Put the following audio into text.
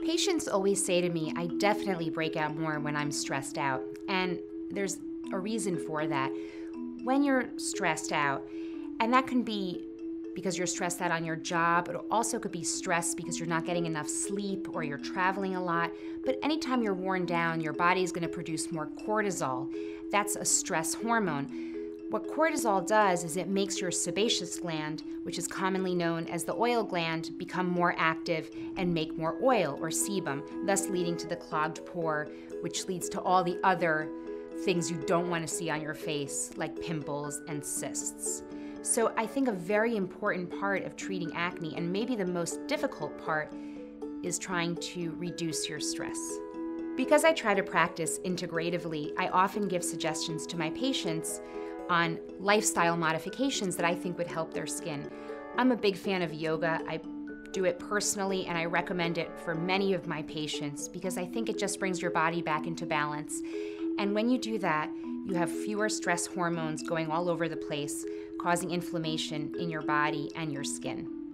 Patients always say to me, I definitely break out more when I'm stressed out. And there's a reason for that. When you're stressed out, and that can be because you're stressed out on your job, it also could be stress because you're not getting enough sleep or you're traveling a lot. But anytime you're worn down, your body is going to produce more cortisol. That's a stress hormone. What cortisol does is it makes your sebaceous gland, which is commonly known as the oil gland, become more active and make more oil or sebum, thus leading to the clogged pore, which leads to all the other things you don't want to see on your face, like pimples and cysts. So I think a very important part of treating acne, and maybe the most difficult part, is trying to reduce your stress. Because I try to practice integratively, I often give suggestions to my patients on lifestyle modifications that I think would help their skin. I'm a big fan of yoga. I do it personally, and I recommend it for many of my patients because I think it just brings your body back into balance. And when you do that, you have fewer stress hormones going all over the place, causing inflammation in your body and your skin.